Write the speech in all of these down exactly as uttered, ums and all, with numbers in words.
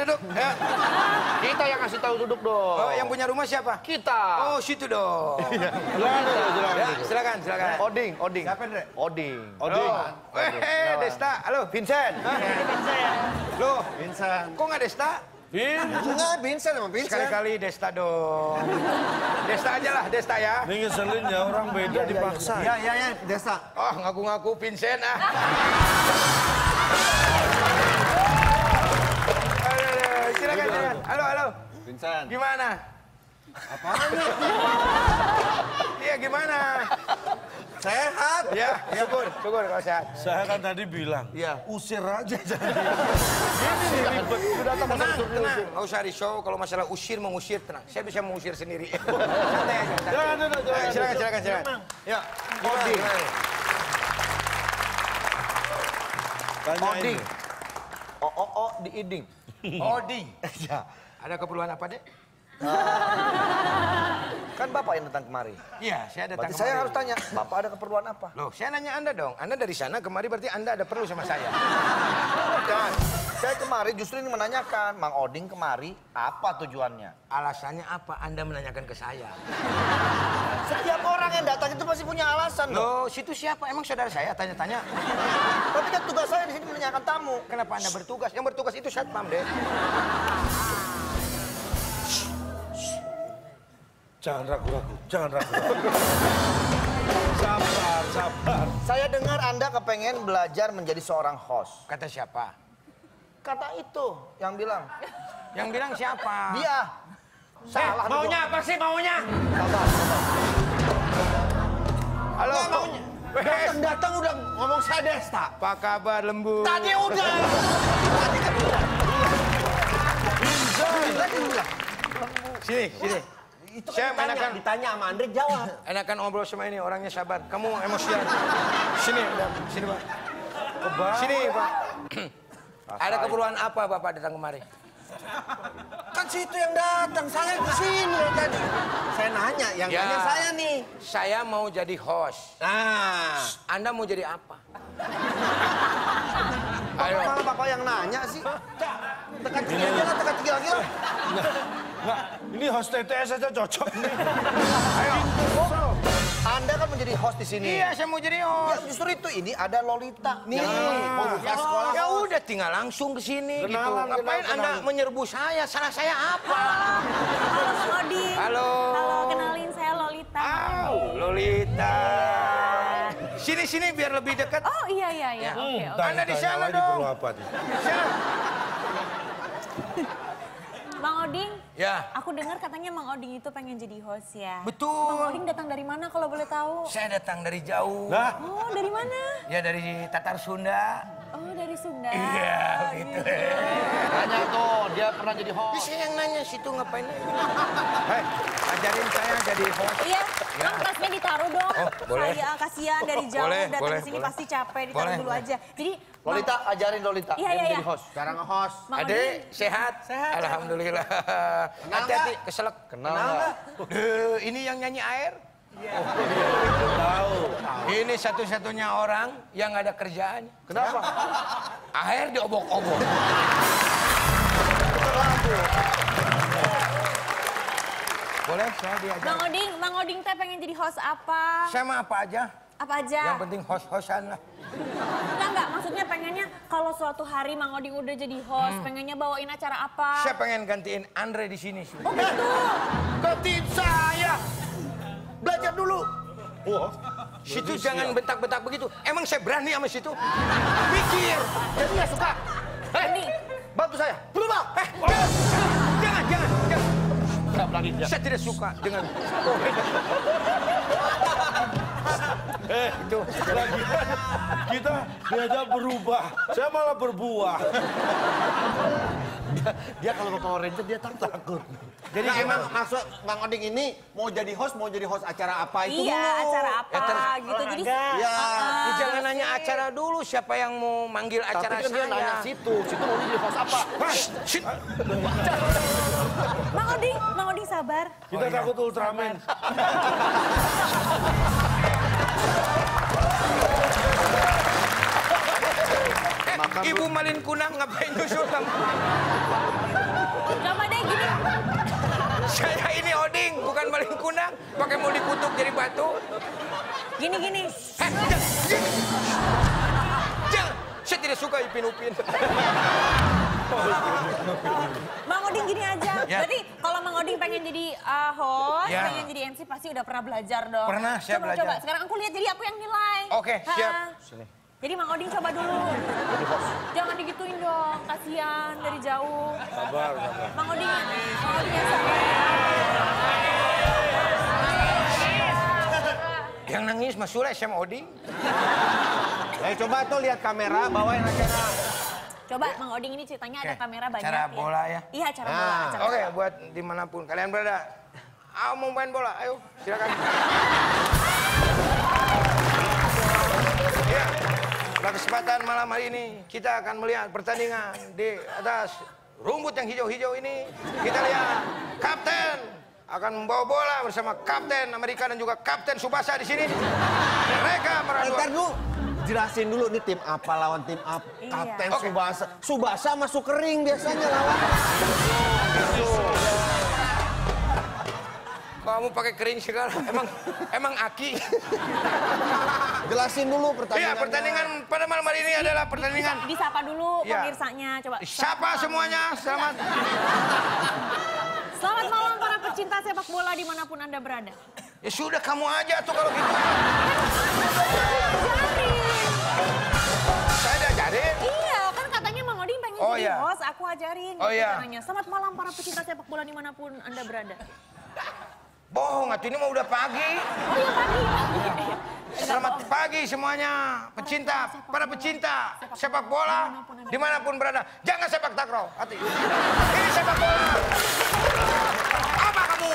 duduk. Ya. Kita yang kasih tahu duduk dong. Oh, yang punya rumah siapa? Kita. Oh, situ dong. Silakan, silakan. Ya, silakan, silakan. Oding, Oding. Siapa, Andre? Oding. Oding. Eh, Desta. Halo. Vincent. Loh, Vincent. kok nggak Desta? Vin. Enggak, Vincent sama Vincent. Sekali-kali Desta dong. Desta aja lah, Desta ya. Ini ngeselin ya, orang beda dipaksa. Iya, iya, iya, Desa. Oh, ngaku-ngaku Vincent ah. Aduh, aduh, silakan, silakan. Halo, halo. Vincent. Gimana? Apanya? Iya, gimana? Sehat. Ya, syukur, syukur kalau sehat. Saya kan tadi bilang, Iya. usir aja jadi. Sudah tenang, tenang. Nggak usah risau kalau masalah usir, mengusir, tenang. Saya bisa mengusir sendiri. Santai aja. santai. Jangan, jangan, jangan. Ayo, silakan, silakan, silakan. Ya, Oding. Tanya Oding. ini. O, o, o, di Iding. Oding. Ya. Ada keperluan apa, Dek? Kan Bapak yang datang kemari. Iya, saya datang Berarti saya kemari. harus tanya, Bapak ada keperluan apa? Loh, saya nanya Anda dong. Anda dari sana kemari berarti Anda ada perlu sama saya. Bukan. Saya kemari justru ini menanyakan, Mang Oding kemari, apa tujuannya? Alasannya apa Anda menanyakan ke saya? Setiap orang yang datang itu pasti punya alasan dong. Loh, situ siapa? Emang saudara saya tanya-tanya. Tapi kan tugas saya di sini menanyakan tamu. Kenapa Anda bertugas? Yang bertugas itu satpam, Dek. Jangan ragu-ragu, jangan ragu-ragu. Sabar, sabar. Saya dengar Anda kepengen belajar menjadi seorang host. Kata siapa? Kata itu yang bilang. Yang bilang siapa? Dia. Salah dong. Maunya apa sih maunya? Sabar, sabar. Halo. Nggak maunya. Datang-datang udah ngomong saya Desta. Apa kabar lembu? Tadi udah. Tadi kan udah. Tadi udah. Sini, sini. Itu Saya kan ditanya, enakan- ditanya sama Andre jawab. Enakan ngobrol sama ini, orangnya sabar. Kamu emosian. Sini, udah. Sini, Pak. Sini, Pak. Ada keperluan apa Bapak datang kemari? Kan situ yang datang, saya ke sini tadi. Saya nanya, yang Ya. nanya saya nih. Saya mau jadi host. Nah, Anda mau jadi apa? Ayo. Ayo. Malah Bapak yang nanya sih. Tekan tiga aja lah, tekan tiga lagi lah. Nggak, ini host T T S aja cocok nih. Ayo. Anda kan menjadi host di sini. Iya, saya mau jadi Ya, host. justru itu ini ada Lolita. Nih, Ya. mau buka sekolah. Ya udah tinggal langsung ke sini gitu. Kenalan, Ngapain kenalan, Anda kenalan. menyerbu saya? Salah saya apa? Halo Bang Oding. Halo. Halo, kenalin saya Lolita. Au, Lolita. Sini sini biar lebih dekat. Oh iya iya iya. Oke oke. Tanya- Anda di tanya sana lagi dong. perlu apa nih? Sana. Bang Oding, Ya, aku dengar katanya Bang Oding itu pengen jadi host ya. Bang betul. Oding datang dari mana kalau boleh tahu? Saya datang dari jauh. Nah, Oh, dari mana? Ya dari Tatar Sunda. Oh, dari Sunda. Iya, Oh, gitu. Tanya tuh, dia pernah jadi Ini host. saya yang nanya situ ngapain? Hei, ajarin saya jadi host. Iya, Bang tasnya ditaruh dong. Oh, boleh. Saya kasihan dari jauh Boleh, datang boleh, ke sini boleh. pasti capek, ditaruh Boleh, dulu boleh. aja. Jadi Lolita, ajarin Lolita. Iya, dia iya, menjadi iya. host. Cara nge-host. Bang Adek, Oding, sehat? Sehat. Alhamdulillah. Kenal Hati-hati, nggak? keselak. Kenal nggak? Eh, ini yang nyanyi air? tahu. Ini satu-satunya orang yang ada kerjaan. Kenapa? Air diobok-obok. Boleh saya diajar? Bang Oding, Bang Oding teh pengen jadi host apa? Saya mah apa aja. Apa aja? Yang penting host-hostan lah. Enggak, enggak. Maksudnya pengennya kalau suatu hari Mang Oding udah jadi host, pengennya bawain acara apa? Saya pengen gantiin Andre di sini. Oh gitu. Gantiin saya. Belajar dulu. Wah, Situ jangan bentak-bentak begitu. Emang saya berani sama situ? Pikir. Jadi nggak suka. Eh, nih. Bantu saya. Berubah. Eh, jangan, jangan, jangan, jangan. Nggak berani dia. Saya tidak suka dengan... eh itu lagi kita diajak berubah, saya malah berbuah. Dia, dia kalau ke Power Ranger dia takut. takut. Jadi Nah, emang emang maksud Bang Oding ini mau jadi host, mau jadi host acara apa itu Iya, dulu. acara apa Ya, ter- gitu. Jadi Ya, Ya, jangan nanya acara dulu, siapa yang mau manggil tapi acara kan dia nanya saya. situ, situ mau jadi host apa? Shh, shh. Mang Oding, Mang Oding sabar. Kita takut Ultraman. Emang makan Ibu dulu. Malin Kunang ngapain nyusul kamu? Coba deh gini. Saya ini Oding, bukan Malin Kunang. Pakai mau dikutuk jadi batu. Gini gini. Eh, jangan, jangan. Jangan. Saya tidak suka Ipin Upin. Mang Oding gini aja. Ya. Berarti kalau Mang Oding pengen jadi uh, host, Ya. pengen jadi M C pasti udah pernah belajar dong. Pernah, saya coba, belajar. Coba, sekarang aku lihat jadi aku yang nilai. Oke, Ha. siap. Sini. Jadi Mang Oding coba dulu. Jangan digituin dong, kasihan dari jauh. Sabar, sabar. Mang Oding, Mang Oding yang sabar. Yang nangis Mas Sule sama Oding. Eh coba tuh lihat kamera, bawain acara. Coba Mang Oding ini ceritanya ada Oke, kamera banyak acara ya. bola ya? Iya, acara Nah, bola. Acara Oke, bola. buat dimanapun kalian berada. Ah, mau main bola, ayo silakan. Ya, pada kesempatan malam hari ini kita akan melihat pertandingan di atas rumput yang hijau-hijau ini. Kita lihat kapten akan membawa bola bersama kapten Amerika dan juga kapten Subasa di sini. Mereka meradu. Ntar dulu, jelasin dulu nih tim apa lawan tim apa. Iya. Kapten Oke. Subasa. Subasa masuk kering biasanya lawan. Kamu pakai kering segala. Emang emang aki. Jelasin dulu pertandingan. Iya, pertandingan pada malam hari ini adalah pertandingan. Disapa dulu Iya. pemirsanya, coba. Siapa semuanya? Selamat. Selamat malam para pecinta sepak bola dimanapun Anda berada. Ya sudah kamu aja tuh kalau gitu. Saya udah ajarin. Iya, kan katanya Mang Oding pengen Oh, jadi iya. host, aku ajarin. Oh, gitu iya. caranya. Selamat malam para pecinta sepak bola dimanapun Anda berada. Bohong, atuh ini mah udah pagi. Oh iya pagi. Selamat pagi semuanya, pecinta, para pecinta sepak bola dimanapun berada. Jangan sepak takraw, hati. Ini sepak bola. Apa kamu?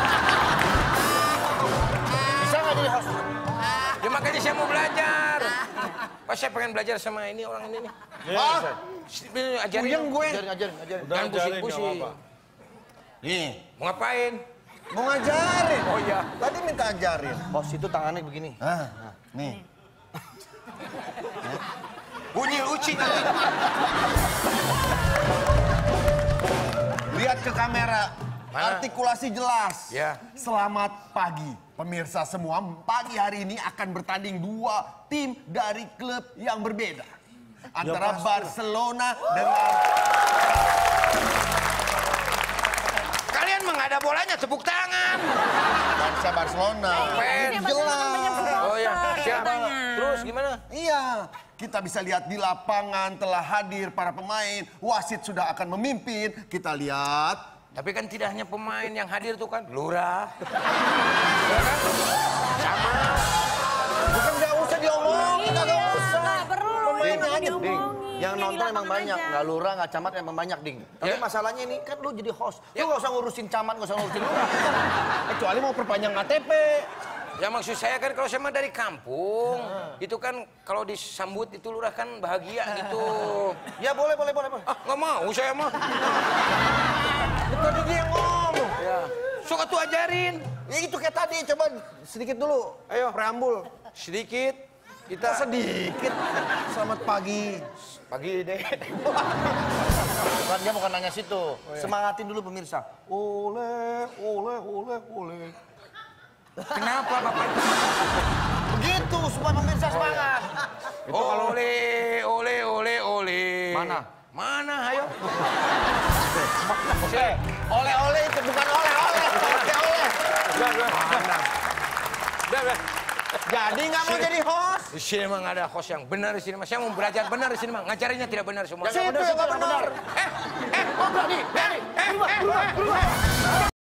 Bisa nggak jadi host? Ya makanya saya mau belajar. Pas saya pengen belajar sama ini orang ini nih. Ah, Ajarin. puyeng gue. Ajarin, ajarin, ajarin. Udah Jangan ajarin, pusing-pusing. nggak apa-apa. Nih, Mau ngapain? mau ngajarin. Oh iya. Tadi minta ajarin. Host itu tangannya begini. Ah, nih. Bunyi uci nanti. Lihat ke kamera. Mana? Artikulasi jelas. Ya. Selamat pagi. Pemirsa semua, pagi hari ini akan bertanding dua tim dari klub yang berbeda. Antara Barcelona dengan... Kalian mah nggak ada bolanya, tepuk tangan. Barca Barcelona. Pen. Siapa tahu kan banyak supporter Oh ya, siap. katanya. Terus gimana? Iya, kita bisa lihat di lapangan telah hadir para pemain. Wasit sudah akan memimpin. Kita lihat. Tapi kan tidak hanya pemain yang hadir tuh kan, lurah. Ya kan? Sama. Bukan nggak usah diomongin, Iya, nggak usah. nggak perlu. Pemain Jangan aja, diomongin. Ding, yang Yang di nonton emang lapangan banyak, aja. nggak lurah, nggak camat emang banyak, Ding. Tapi Ya. masalahnya ini kan lu jadi host, Ya. lu nggak usah ngurusin camat, nggak usah ngurusin lurah. Kecuali mau perpanjang K T P. Ya maksud saya kan kalau saya mah dari kampung, itu kan kalau disambut itu lurah kan bahagia gitu. Ya boleh, boleh, boleh, boleh. Ah nggak mau saya mah. Tadi dia ngomong. Ya. Suka tuh ajarin. Ya itu kayak tadi, coba sedikit dulu. Ayo. Preambul. Sedikit kita Kita sedikit. Selamat pagi. pagi deh. Bukan, dia bukan nanya situ. Semangatin dulu pemirsa. Oleh, oleh, oleh, oleh. Kenapa Bapak? Begitu supaya pemirsa semangat. Ole, ole, ole, ole. Mana? Mana, ayo. Eh, oleh-oleh itu bukan oleh-oleh. Oleh-oleh. Udah, udah. Udah, udah. Jadi nggak mau jadi host. Di sini mah nggak ada host yang benar di sini mah. Saya mau belajar benar di sini mah. Ngajarinnya tidak benar semua. Situ yang nggak benar. Eh, eh, oh, berani, berani. Eh, eh, eh, eh.